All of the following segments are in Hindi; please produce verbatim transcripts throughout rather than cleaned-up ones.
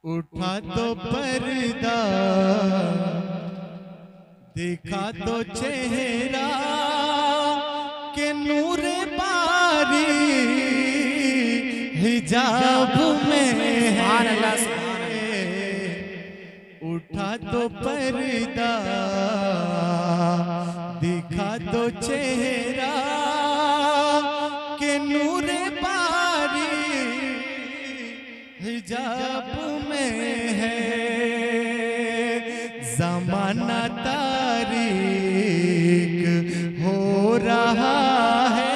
उठा तो पर्दा, देखा तो चेहरा के नूर बारी हिजाब में है। उठा तो पर्दा, देखा तो चेहरा के नूर बारी हिजाब में है। ज़माना तारीक हो रहा है,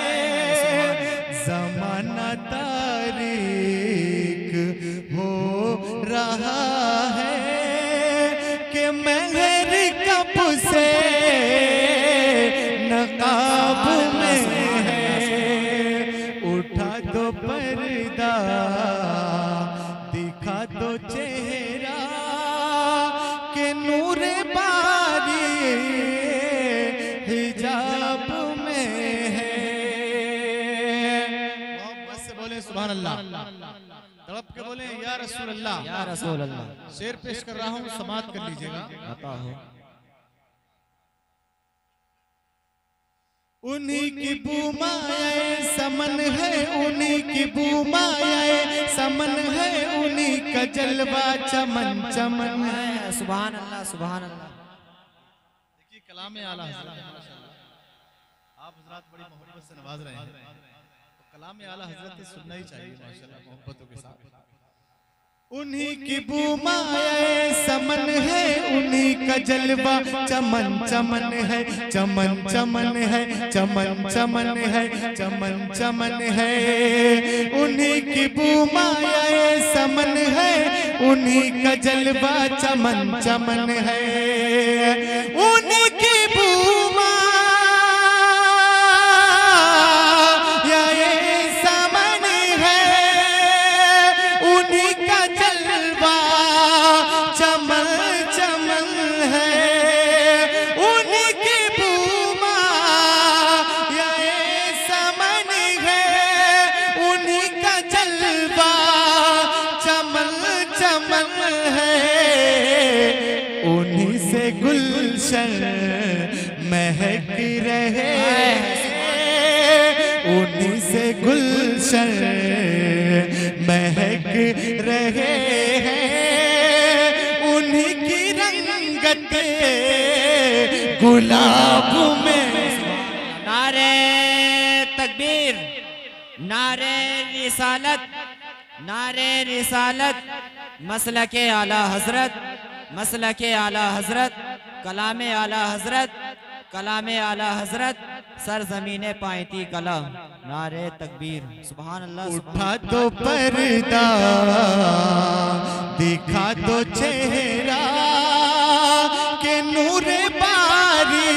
ज़माना तारीक हो रहा है कि महर कब से नकाब में है। उठा तो पर्दा, दिखा तो चेहरा के नूर बारी हिजाब में है। मोहब्बत से बोले सुभान अल्लाह, तड़प के बोले या रसूल अल्लाह, या रसूल अल्लाह। शेर पेश कर रहा हूँ, समाप्त कर लीजिएगा। आता हूँ। उन्हीं की बूमाए समन है, उन्हीं की बूमाए समन है, उन्हीं का जलवा चमन चमन है। सुभान अल्लाह, सुभान अल्लाह। देखिए कलाम आला हज़रत, आप हज़रात बड़ी मोहब्बत से नवाज रहे हैं, तो कलाम आला हज़रत सुनना ही चाहिए माशाअल्लाह मोहब्बतों के साथ। उन्हीं की बूमाए समन है, उन्हीं का जलवा चमन चमन है, चमन चमन है, चमन चमन है, चमन चमन है। उन्हीं की बूमाए समन है, उन्हीं का जलवा चमन चमन है। उन्हीं की बूमा गुलशन महक रहे, उन्हीं से गुलशन महक रहे हैं। उन्हीं की रंगत गुलाब में। नारे तकबीर, नारे रिसालत, नारे रिसालत, मसलके आला हजरत, मसलके आला हजरत, कलामे आला हजरत, कलामे आला हजरत, सरजमीने पायती कलम। नारे तकबीर, सुभान अल्लाह। उठा तो पर्दा, दिखा तो चेहरा के नूर बारी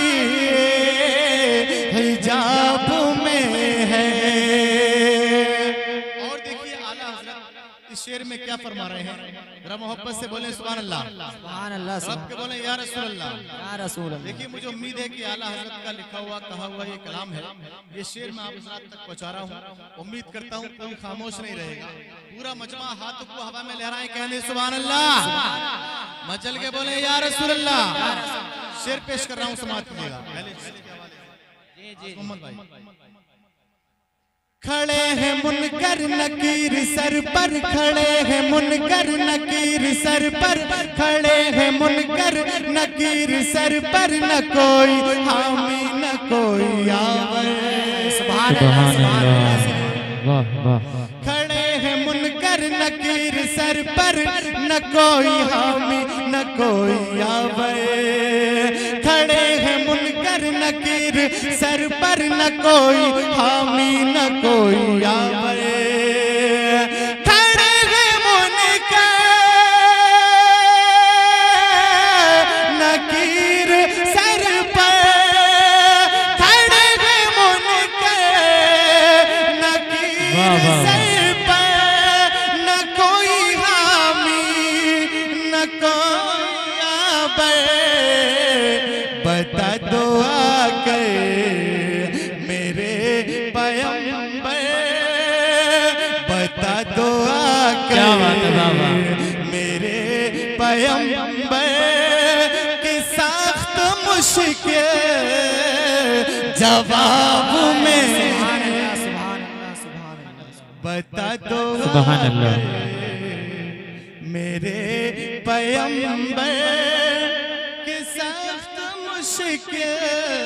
हिजाब में है। और देखिए आला हजरत इस शेर में क्या फरमा रहे हैं, जरा मोहब्बत से बोले सुभान अल्लाह, सुभान अल्लाह। रब के बोले या रसूल अल्लाह, या रसूल अल्लाह। देखिए मुझे उम्मीद है कि आला हजरत का लिखा हुआ कहा हुआ ये कलाम है, ये शेर मैं आप हजरत तक पहुंचा रहा हूँ। उम्मीद करता हूँ कोई खामोश नहीं रहेगा, पूरा मजमा हाथ को हवा में लहराए, कहने सुभान अल्लाह, मचल के बोले या रसूल अल्लाह। शेर पेश कर रहा हूँ, समाप्त कीजिएगा। मोहम्मद भाई खड़े हैं मुनकर नकीर सर पर, खड़े हैं मुनकर नकीर सर पर, खड़े हैं मुनकर नकीर सर पर, न कोई हामी न कोई आवर। सुभान अल्लाह, वाह वाह। खड़े हैं मुनकर नकीर सर पर, न कोई हामी न कोई आवर। खड़े हैं मुनकर नकीर सर पर, न कोई हामी न कोई आवर। खड़े हैं मुनकर नकीर सर पर, खड़े हैं मुनकर नकीर सर पर, न कोई हामी न कोई आवर। बता दो आकर मेरे पैगंबर, बता दो आकर पैगंबर की सख्त मुश्किल जवाब में बता दो सुभान अल्लाह। मेरे पैगंबर की सख्त मुश्किल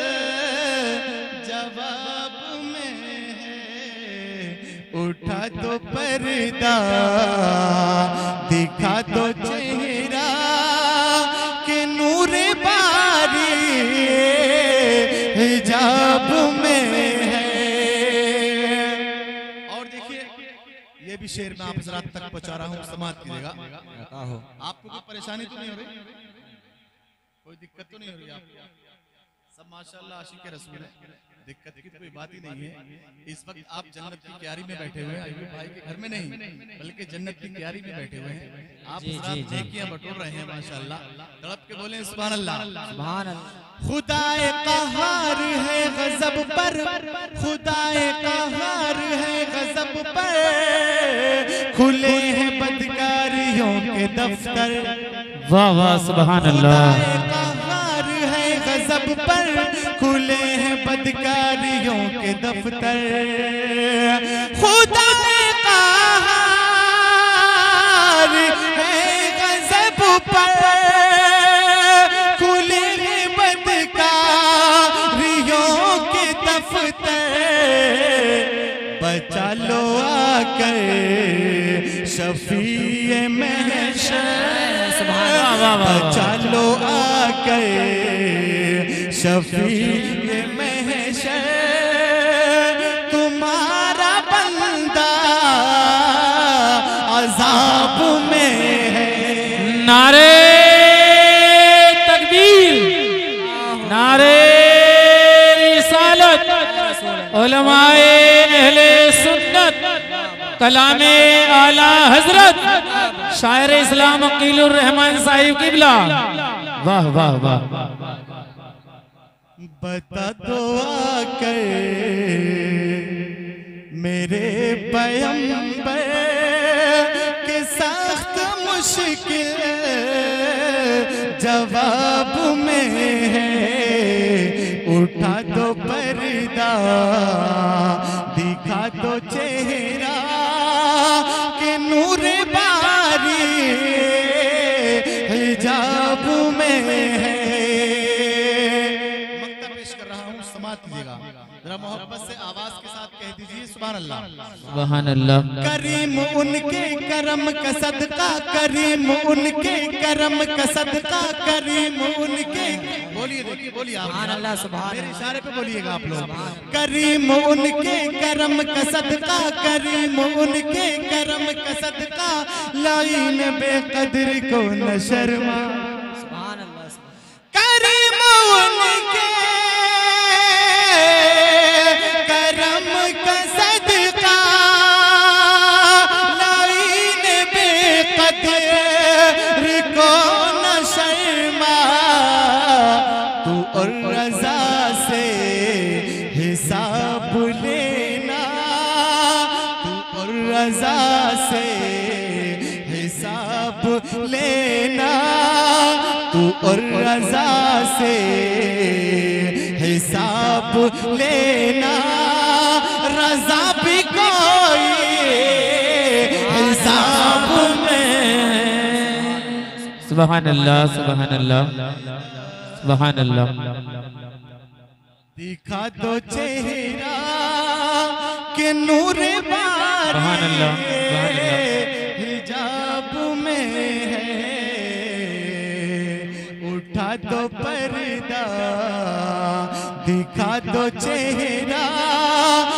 जवाब में है। उठा दो पर्दा दिखा दो चेहरा के नूर बारी हिजाब में है। और देखिए ये भी शेर में आप हज़रात तक पहुंचा रहा हूँ, समाप्त कीजिएगा। आपको कोई परेशानी तो नहीं हो रही, कोई दिक्कत तो नहीं हो रही आपको? सब माशाअल्लाह आशिक रसूल है, दिक्कत की कोई बात ही नहीं है। इस वक्त आप जन्नत की क्यारी में बैठे हुए हैं, अयूब भाई के घर में नहीं बल्कि जन्नत की क्यारी में बैठे हुए हैं। आप नेकियां बटोर रहे हैं माशाअल्लाह। तड़प के बोले सुभान अल्लाह। सुभान अल्लाह। खुदाए कहार है गजब पर, खुदाए कहार है गजब पर, खुले हैं बदकारियों के दफ्तर। वाह वाह सुभान अल्लाह। कहार है गजब पर, खुले हैं बदकारियों के दफ्तर। खुदाए कहार है गजब पर, खुले हैं बदकारियों के दफ्तर। बचा लो आकर शफीए महशर, बचा लो आकर शफीए महशर। तुम्हारा बंदा अजाब में है। नारे तकबीर, नारे रिसालत, उलमाए अहले सुन्नत, कलामे आला हजरत, शायर इस्लाम अकीलुर रहमान साहिब किबला। वाह वाह वाह। बता दो आकर मेरे पैगंबर के सख्त मुश्किल जवाब में है। उठा दो पर्दा दिखा दो चेहरा के नूर बारी हिजाब में है। मक्ता पेश कर रहा हूँ, समाप्त कीजिएगा जरा मोहब्बत से आवाज के साथ कह दीजिए सुभान अल्लाह। सुभान अल्लाह। करीम उनके करम का सदका, करीम उनके करम का सदका, करीम उनके। बोलिए देखिए बोलिए आप। सुभान अल्लाह। सुभान मेरे इशारे पे बोलिएगा आप लोग। करीम उनके करम का सदका, करीम उनके करम का सदका, लाइन बेकदर को न शर्मा। सुभान अल्लाह। करीम उनके करम का सदका, लाइन बेकदर को न शर्मा। तू और रजा से हिसाब लेना, तू और रजा से हिसाब लेना, तू और रजा से हिसाब लेना। रजा भी कोई हिसाब में। सुभान अल्लाह सुभान अल्लाह सुभान अल्लाह। दिखा दो चेहरा के नूर बारी सुभान अल्लाह, सुभान अल्लाह। हिजाब में है। उठा दो पर्दा दिखा दो चेहरा